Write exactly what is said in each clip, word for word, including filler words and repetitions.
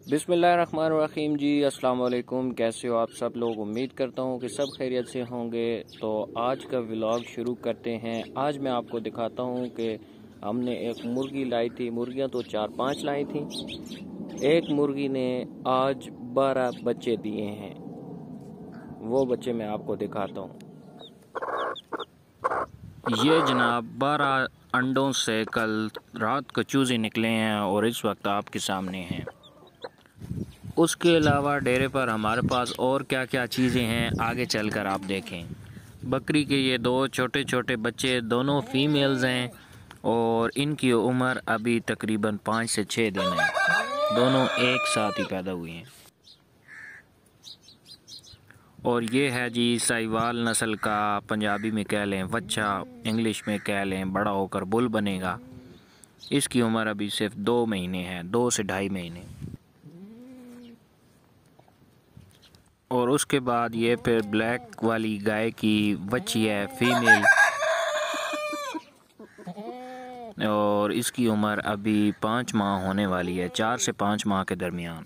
बिस्मिल्लाहिर्रहमानिर्रहीम जी, अस्सलाम वालेकुम। कैसे हो आप सब लोग? उम्मीद करता हूँ कि सब खैरियत से होंगे। तो आज का व्लॉग शुरू करते हैं। आज मैं आपको दिखाता हूँ कि हमने एक मुर्गी लाई थी। मुर्गियाँ तो चार पांच लाई थी। एक मुर्गी ने आज बारह बच्चे दिए हैं। वो बच्चे मैं आपको दिखाता हूँ। ये जनाब बारह अंडों से कल रात को चूजे निकले हैं और इस वक्त आपके सामने हैं। उसके अलावा डेरे पर हमारे पास और क्या क्या चीज़ें हैं आगे चलकर आप देखें। बकरी के ये दो छोटे छोटे बच्चे दोनों फीमेल्स हैं और इनकी उम्र अभी तकरीबन पाँच से छः दिन है। दोनों एक साथ ही पैदा हुए हैं। और ये है जी साहिवाल नस्ल का, पंजाबी में कह लें वच्छा, इंग्लिश में कह लें बड़ा होकर बुल बनेगा। इसकी उम्र अभी सिर्फ दो महीने है, दो से ढाई महीने। और उसके बाद ये फिर ब्लैक वाली गाय की बच्ची है, फीमेल, और इसकी उम्र अभी पाँच माह होने वाली है, चार से पाँच माह के दरमियान।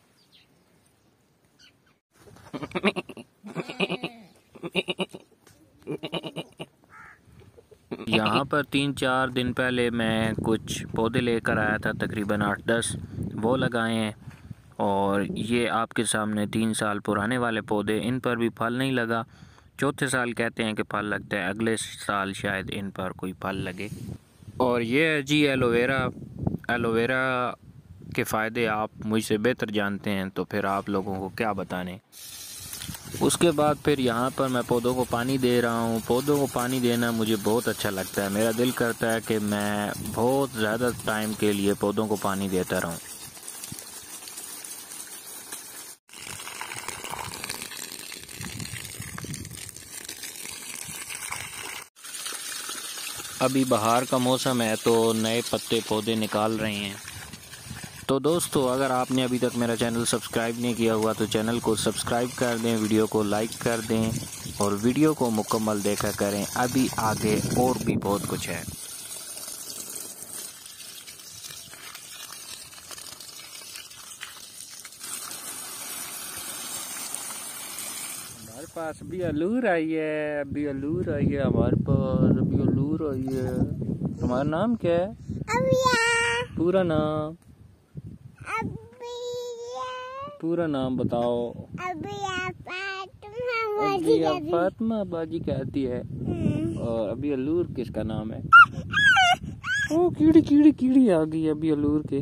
यहाँ पर तीन चार दिन पहले मैं कुछ पौधे लेकर आया था, तकरीबन आठ दस वो लगाए हैं। और ये आपके सामने तीन साल पुराने वाले पौधे, इन पर भी फल नहीं लगा। चौथे साल कहते हैं कि फल लगता है, अगले साल शायद इन पर कोई फल लगे। और ये है जी एलोवेरा। एलोवेरा के फ़ायदे आप मुझसे बेहतर जानते हैं, तो फिर आप लोगों को क्या बताने। उसके बाद फिर यहाँ पर मैं पौधों को पानी दे रहा हूँ। पौधों को पानी देना मुझे बहुत अच्छा लगता है। मेरा दिल करता है कि मैं बहुत ज़्यादा टाइम के लिए पौधों को पानी देता रहूँ। अभी बहार का मौसम है तो नए पत्ते पौधे निकाल रहे हैं। तो दोस्तों, अगर आपने अभी तक मेरा चैनल सब्सक्राइब नहीं किया हुआ तो चैनल को सब्सक्राइब कर दें, वीडियो को लाइक कर दें और वीडियो को मुकम्मल देखा करें। अभी आगे और भी बहुत कुछ है। हमारे पास अभी अलूर आई है, अभी अलूर आई है हमारे पास, अभी अलूर आई है। तुम्हारा नाम क्या है? अबिया। पूरा नाम? पूरा नाम बताओ। अबिया फातिमा बाजी। अबिया फातिमा बाजी कहती है। और अभी अलूर किसका नाम है? ओ कीड़ी कीड़ी कीड़ी आ गई अभी अलूर के।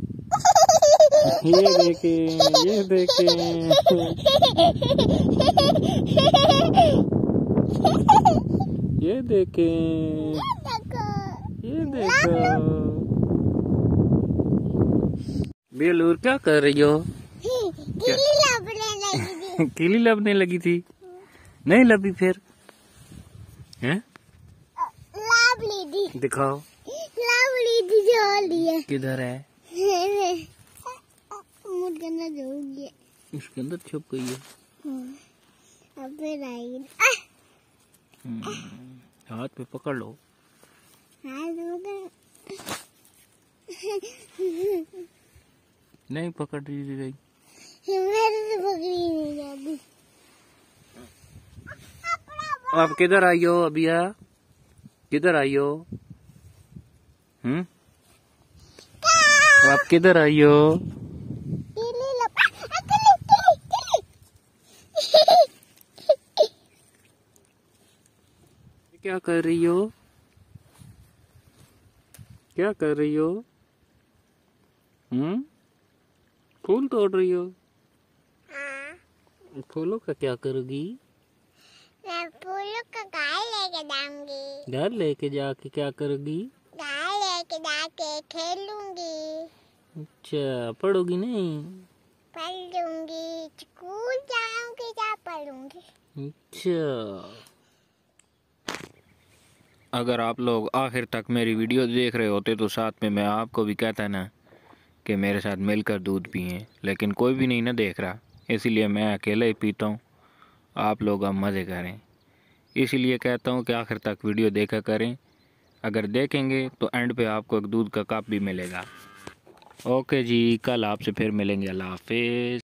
ये देखें, ये देखें, ये देखें, ये देखो। बेलूर क्या कर रही हो? कीली लबने लगी थी। कीली लबने लगी थी? नहीं लबी फिर? हैं? लब ली थी। दिखाओ। लब ली थी, जो ली है। किधर है? मुझे अंदर जाऊंगी। इसके अंदर छुप गई है। अब फिर आएगी। हाथ पे पकड़ लो। नहीं पकड़ रही गई। मेरे से पकड़ी नहीं जाती। आप किधर आई हो अबिया? किधर आई हो? हम्म? आप किधर आई हो? क्या कर रही हो? क्या कर रही हो? हम्म? फूल तोड़ रही हो? हाँ। फूलों का क्या करोगी? मैं फूलों का घर लेके जाऊंगी। घर लेके जाके क्या करोगी? घर लेके जाके खेलूंगी। अच्छा, पढ़ोगी नहीं? पढ़ लूंगी, स्कूल जाऊंगी, क्या पढ़ूंगी। अच्छा, अगर आप लोग आखिर तक मेरी वीडियो देख रहे होते तो साथ में मैं आपको भी कहता ना कि मेरे साथ मिलकर दूध पिएं, लेकिन कोई भी नहीं ना देख रहा, इसीलिए मैं अकेला ही पीता हूँ। आप लोग अब मज़े करें, इसीलिए कहता हूँ कि आखिर तक वीडियो देखा करें। अगर देखेंगे तो एंड पे आपको एक दूध का कप भी मिलेगा। ओके जी, कल आपसे फिर मिलेंगे। अल्लाह हाफिज़।